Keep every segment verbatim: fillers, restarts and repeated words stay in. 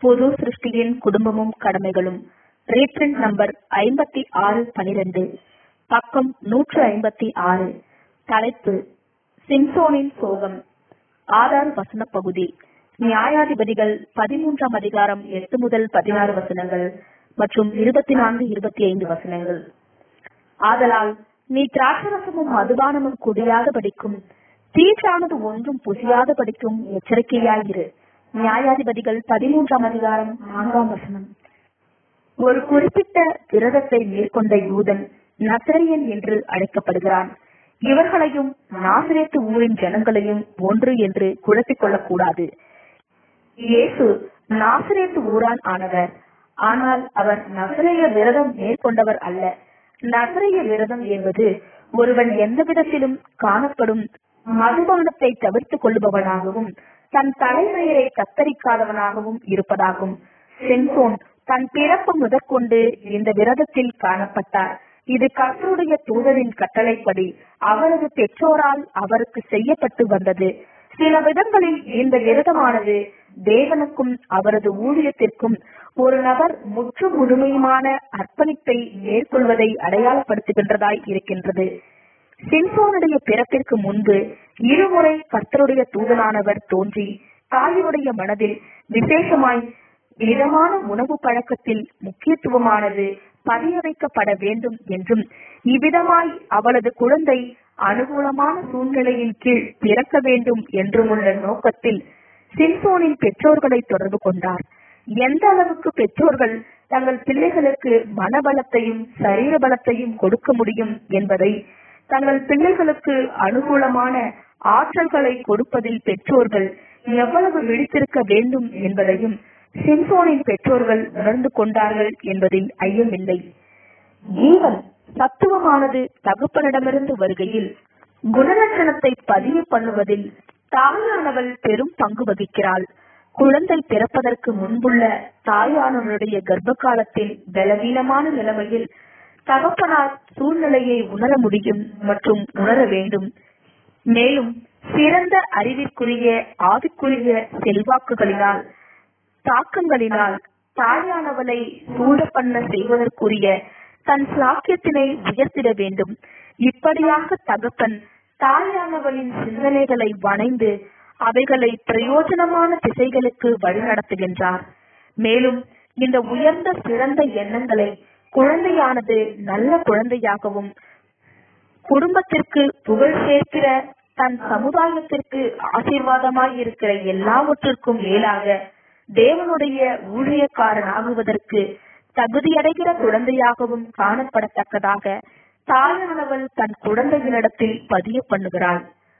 புது சிருஷ்டியின் குடும்பமும் கடமைகளும். Reprint number ஐம்பத்தி ஆறு பனிரெண்டு, பக்கம் நூற்று ஐம்பத்தி ஆறு. தலைப்பு: சிம்சோனின் சோகம். ஆதார வசன பகுதி: நியாயாதிபதிகள் பதிமூன்றாம் அதிகாரம் எட்டு முதல் பதினாறு வசனங்கள் மற்றும் இருபத்தி நான்கு இருபத்தி ஐந்து வசனங்கள். ஆதலால் நீ திராட்சரசமும் மதுபானமும் குடியாத படிக்கும், தீட்டானது ஒன்றும் புசியாத படிக்கும் எச்சரிக்கையாயிரு. நியாயாதிபதிகள் பதிமூன்றாம் அதிகாரம் நான்காம் வசனம். ஒரு குறிப்பிட்ட விரதத்தை மேற்கொண்ட யூதன் நசரியன் என்று அழைக்கப்படுகிறான். இவர்களையும் நாசரேத்து ஊரின் ஜனங்களையும் ஒன்று என்று குழப்பிக் கொள்ளக்கூடாது. இயேசு நாசரேத்து ஊரான் ஆனவர், ஆனால் அவர் நசரேய விரதம் மேற்கொண்டவர் அல்ல. நசரேய விரதம் என்பது ஒருவன் எந்த விதத்திலும் காணப்படும் மதுபானத்தை தவிர்த்துக் கொள்ளுபவனாகவும் தன் தலைமையை கத்தரிக்காதவனாகவும் இருப்பதாகும். சிம்சோன் தன் பிறப்பு முதற்கொண்டு இந்த விரதத்தில் காணப்பட்டார். இது கர்த்தருடைய தூதரின் கட்டளைப்படி அவரது பெற்றோரால் அவருக்கு செய்யப்பட்டு வந்தது. சில விதங்களில் இந்த விரதமானது தேவனுக்கும் அவரது ஊழியத்திற்கும் ஒரு நபர் முற்று முழுமையுமான அர்ப்பணிப்பை மேற்கொள்வதை அடையாளப்படுத்துகின்றதாய் இருக்கின்றது. சிம்சோனுடைய பிறப்பிற்கு முன்பு இருமுறை கர்த்தருடைய தூதனானவர் தோன்றி தாயுடைய மனதில் விசேஷமாய் மிதமான உணவு பழக்கத்தில் முக்கியத்துவமானது பதிய வைக்கப்பட வேண்டும் என்றும், இவ்விதமாய் அவளது குழந்தை அனுகூலமான சூழ்நிலையின் கீழ் பிறக்க வேண்டும் என்றும் உள்ள நோக்கத்தில் சிம்சோனின் பெற்றோர்களை தொடர்பு கொண்டார். எந்த அளவுக்கு பெற்றோர்கள் தங்கள் பிள்ளைகளுக்கு மனபலத்தையும் சரீர பலத்தையும் கொடுக்க முடியும் என்பதை, தங்கள் பிள்ளைகளுக்கு அனுகூலமான ஆற்றல்களை கொடுப்பதில் பெற்றோர்கள் எவ்வளவு விழித்திருக்க வேண்டும் என்பதையும் சிம்சோனின் பெற்றோர்கள் உணர்ந்து கொண்டார்கள் என்பதில் ஐயமில்லை. ஜீவன் சத்துவமானது தகப்பனிடமிருந்து வருகையில் குணலட்சணத்தை பதிவு பண்ணுவதில் தாயானவள் பெரும் பங்கு வகிக்கிறாள். குழந்தை பிறப்பதற்கு முன்புள்ள தாயானவருடைய கர்ப்ப காலத்தின் பலவீனமான நிலைமையில் தகப்பனார் சூழ்நிலையை உணர முடியும் மற்றும் உணர வேண்டும். மேலும் சிறந்த அறிவிற்குரிய ஆவிக்குரிய செல்வாக்குகளினால் தாக்கங்களினால் தாயானவளை சூழ பண்ண செய்வதற்குரிய தன் சாக்கியத்தினை உயர்த்திட வேண்டும். இப்படியாக தகப்பன் தாயானவளின் சிந்தனைகளை வணைந்து அவைகளை பிரயோஜனமான திசைகளுக்கு வழிநடத்துகின்றார். மேலும் இந்த உயர்ந்த சிறந்த எண்ணங்களை குழந்தையானது நல்ல குழந்தையாகவும், குடும்பத்திற்கு புகழ் சேர்க்கிற, தன் சமுதாயத்திற்கு ஆசீர்வாதமாய் இருக்கிற எல்லாவற்றிற்கும் மேலாக தேவனுடைய ஊழியக்காரன் ஆகுவதற்கு தகுதியடைகிற குழந்தையாகவும் காணப்படத்தக்கதாக தாயானவள் தன் குழந்தையினிடத்தில் பதிய பண்ணுகிறாள்.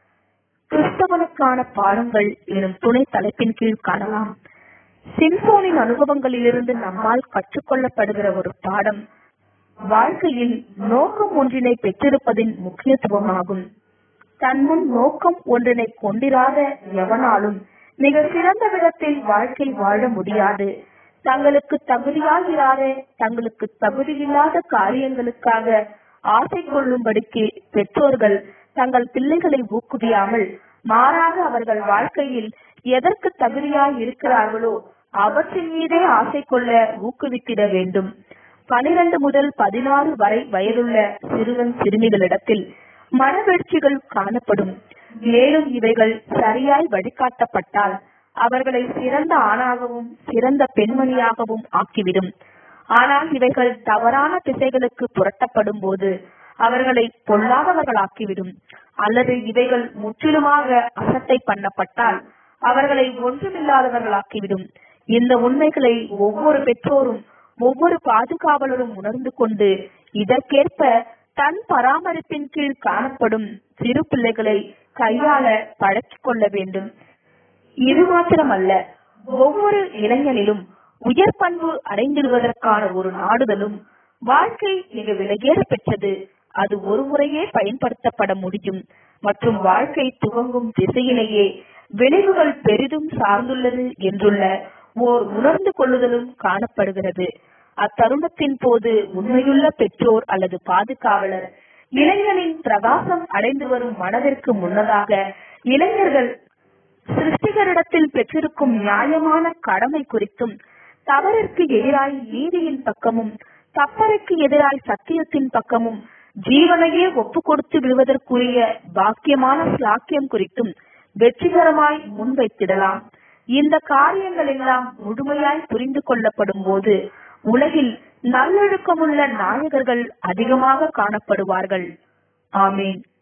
கிறிஸ்தவனுக்கான பாடங்கள் எனும் துணை தலைப்பின் கீழ் காணலாம். சிம்சோனின் அனுபவங்களிலிருந்து நம்மால் கற்றுக்கொள்ளப்படுகிற ஒரு பாடம் வாழ்க்கையில் நோக்கம் ஒன்றினை பெற்றிருப்பதின் முக்கியத்துவமாகும். தன்முன் நோக்கம் ஒன்றினை கொண்டிராத எவனாலும் மிக சிறந்த விதத்தில் வாழ்க்கை வாழ முடியாது. தங்களுக்கு தகுதியாகிறாத, தங்களுக்கு தகுதியில்லாத காரியங்களுக்காக ஆசை கொள்ளும்படிக்கு பெற்றோர்கள் தங்கள் பிள்ளைகளை ஊக்குவியாமல், மாறாக அவர்கள் வாழ்க்கையில் எதற்கு தகுதியாய் இருக்கிறார்களோ அவற்றின் மீதே ஆசை கொள்ள ஊக்குவித்திட வேண்டும். பனிரெண்டு முதல் பதினாறு வரை வயதுள்ள சிறுவன் சிறுமிகளிடத்தில் மனவெழ்ச்சிகள் காணப்படும். மேலும் இவைகள் சரியாய் வழிகாட்டப்பட்டால் அவர்களை சிறந்த ஆணாகவும் சிறந்த பெண்மணியாகவும் ஆக்கிவிடும். ஆனால் இவைகள் தவறான திசைகளுக்கு புரட்டப்படும் போது அவர்களை பொல்லாதவர்களாக்கிவிடும். அல்லது இவைகள் முற்றிலுமாக அசட்டை பண்ணப்பட்டால் அவர்களை ஒன்றுமில்லாதவர்களாக்கிவிடும். இந்த உண்மைகளை ஒவ்வொரு பெற்றோரும் ஒவ்வொரு பாதுகாவலரும் உணர்ந்து கொண்டு இதற்கேற்ப தன் பராமரிப்பின் கீழ் காணப்படும் சிறு பிள்ளைகளை கையாள பழக்கிக் கொள்ள வேண்டும். இது மாத்திரமல்ல, ஒவ்வொரு இளைஞனிலும் உயர் பண்பு அடைந்திடுவதற்கான ஒரு நாடுதலும் வாழ்க்கை மிக விலையேற பெற்றது. அது ஒரு முறையே பயன்படுத்தப்பட முடியும் மற்றும் வாழ்க்கை துவங்கும் திசையிலேயே விளைவுகள் பெரிதும் சார்ந்துள்ளது என்றுள்ள ஓர் உணர்ந்து கொள்ளுதலும் காணப்படுகிறது. அத்தருணத்தின் போது உண்மையுள்ள பெற்றோர் அல்லது பாதுகாவலர் இளைஞனின் பிரகாசம் அடைந்து வரும் மனதிற்கு முன்னதாக இளைஞர்கள் சிருஷ்டிகரிடத்தில் பெற்றிருக்கும் நியாயமான கடமை குறித்தும், தவறிற்கு எதிராய் நீதியின் பக்கமும், தப்பறைக்கு எதிராய் சத்தியத்தின் பக்கமும், ஜீவனையே ஒப்பு கொடுத்து விடுவதற்குரிய பாக்கியமான சாக்கியம் குறித்தும் வெற்றிகரமாய் முன்வைத்திடலாம். இந்த காரியங்கள் எல்லாம் முழுமையாய் புரிந்து கொள்ளப்படும் போது உலகில் நல்லொழுக்கமுள்ள நாயகர்கள் அதிகமாக காணப்படுவார்கள். ஆமேன்.